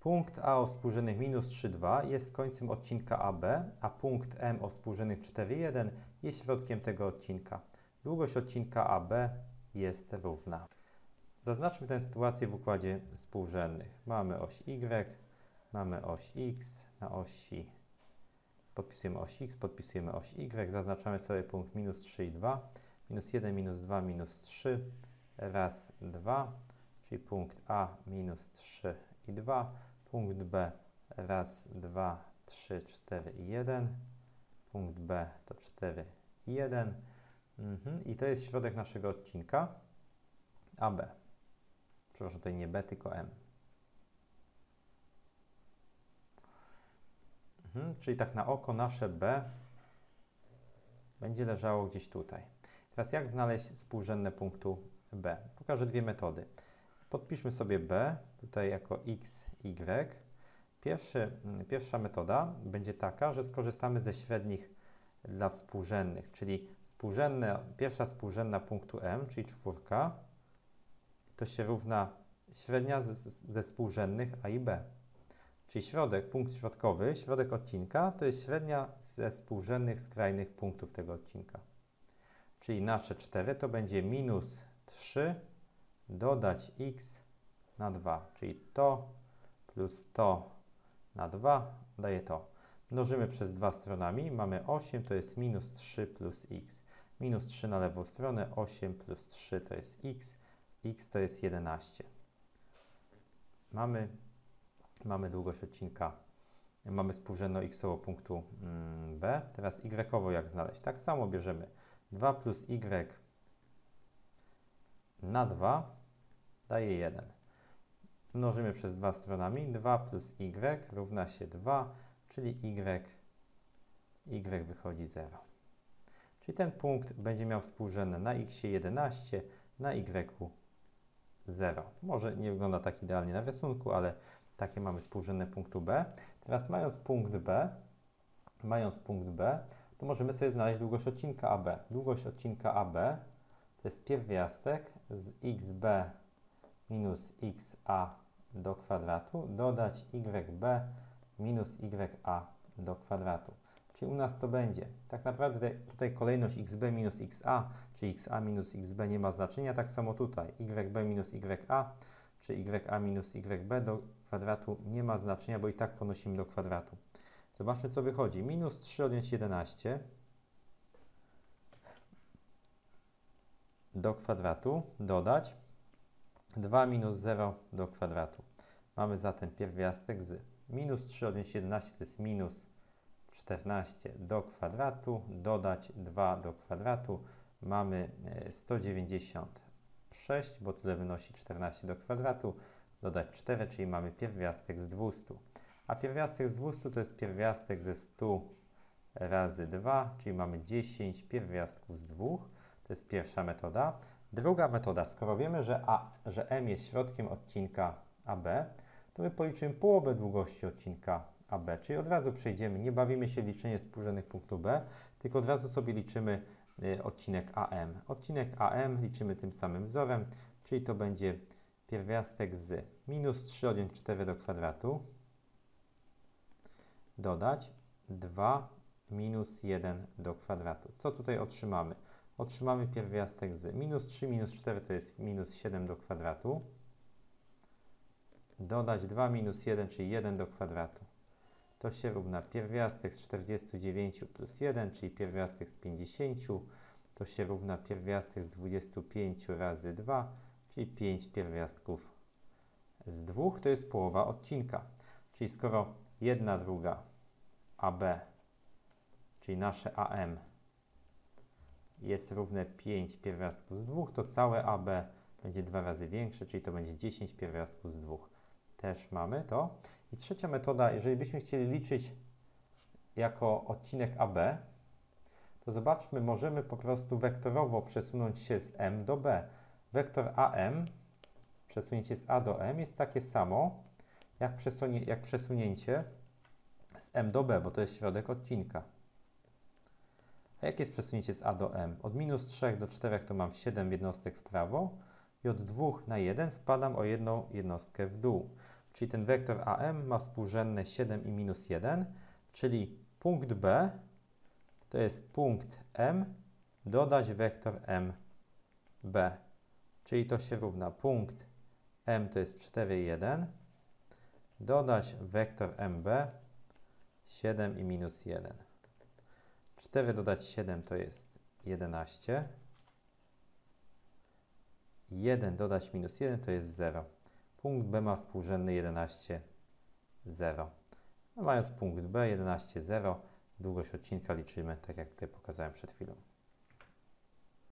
Punkt A o współrzędnych minus 3, 2 jest końcem odcinka AB, a punkt M o współrzędnych 4, 1 jest środkiem tego odcinka. Długość odcinka AB jest równa. Zaznaczmy tę sytuację w układzie współrzędnych. Mamy oś Y, mamy oś X, na osi podpisujemy oś X, podpisujemy oś Y, zaznaczamy sobie punkt minus 3 i 2, minus 1, minus 2, minus 3, raz, 2, czyli punkt A minus 3 i 2, punkt B raz, 2, 3, 4 i 1, punkt B to 4 i 1 i to jest środek naszego odcinka AB. Przepraszam, tutaj nie B, tylko M. Czyli tak na oko nasze B będzie leżało gdzieś tutaj. Teraz jak znaleźć współrzędne punktu B? Pokażę dwie metody. Podpiszmy sobie B tutaj jako x, y. Pierwsza metoda będzie taka, że skorzystamy ze średnich dla współrzędnych, czyli pierwsza współrzędna punktu M, czyli 4, to się równa średnia ze współrzędnych A i B. Czyli punkt środkowy, środek odcinka, to jest średnia ze współrzędnych skrajnych punktów tego odcinka. Czyli nasze 4 to będzie minus 3 dodać x na 2, czyli to plus to na 2 daje to. Mnożymy przez 2 stronami, mamy 8, to jest minus 3 plus x. Minus 3 na lewą stronę, 8 plus 3 to jest x, x to jest 11. Mamy długość odcinka, mamy współrzędną x-ową punktu B. Teraz y-owo jak znaleźć? Tak samo bierzemy 2 plus y na 2 daje 1. Mnożymy przez 2 stronami, 2 plus y równa się 2, czyli y wychodzi 0. Czyli ten punkt będzie miał współrzędne na x 11, na y 0. Może nie wygląda tak idealnie na rysunku, ale takie mamy współrzędne punktu B. Teraz mając punkt B, to możemy sobie znaleźć długość odcinka AB. Długość odcinka AB to jest pierwiastek z xb minus xa do kwadratu dodać yb minus ya do kwadratu. Czyli u nas to będzie, tak naprawdę tutaj kolejność xb minus xa, czy xa minus xb nie ma znaczenia, tak samo tutaj yb minus ya, czy ya minus yb do kwadratu nie ma znaczenia, bo i tak ponosimy do kwadratu. Zobaczmy, co wychodzi. Minus 3 odjąć 11 do kwadratu dodać 2 minus 0 do kwadratu. Mamy zatem pierwiastek z minus 3 odjąć 11 to jest minus 14 do kwadratu, dodać 2 do kwadratu. Mamy 196, bo tyle wynosi 14 do kwadratu, dodać 4, czyli mamy pierwiastek z 200. A pierwiastek z 200 to jest pierwiastek ze 100 razy 2, czyli mamy 10 pierwiastków z 2. To jest pierwsza metoda. Druga metoda, skoro wiemy, że M jest środkiem odcinka AB, to my policzymy połowę długości odcinka AB, czyli od razu przejdziemy, nie bawimy się w liczenie współrzędnych punktu B, tylko od razu sobie liczymy odcinek AM. Odcinek AM liczymy tym samym wzorem, czyli to będzie pierwiastek z minus 3 odjąć 4 do kwadratu dodać 2 minus 1 do kwadratu. Co tutaj otrzymamy? Otrzymamy pierwiastek z minus 3 minus 4 to jest minus 7 do kwadratu dodać 2 minus 1, czyli 1 do kwadratu. To się równa pierwiastek z 49 plus 1, czyli pierwiastek z 50. To się równa pierwiastek z 25 razy 2, czyli 5 pierwiastków z 2. To jest połowa odcinka. Czyli skoro 1/2 AB, czyli nasze AM jest równe 5 pierwiastków z 2, to całe AB będzie 2 razy większe, czyli to będzie 10 pierwiastków z 2. Też mamy to. I trzecia metoda, jeżeli byśmy chcieli liczyć jako odcinek AB, to zobaczmy, możemy po prostu wektorowo przesunąć się z M do B. Wektor AM, przesunięcie z A do M jest takie samo, jak przesunięcie z M do B, bo to jest środek odcinka. A jakie jest przesunięcie z A do M? Od minus 3 do 4 to mam 7 jednostek w prawo i od 2 na 1 spadam o 1 jednostkę w dół. czyli ten wektor AM ma współrzędne 7 i minus 1, czyli punkt B to jest punkt M dodać wektor MB, czyli to się równa punkt M to jest 4, 1, dodać wektor MB 7 i minus 1. 4 dodać 7 to jest 11. 1 dodać minus 1 to jest 0. Punkt B ma współrzędny 11, 0. No mając punkt B 11, 0, długość odcinka liczymy tak jak tutaj pokazałem przed chwilą.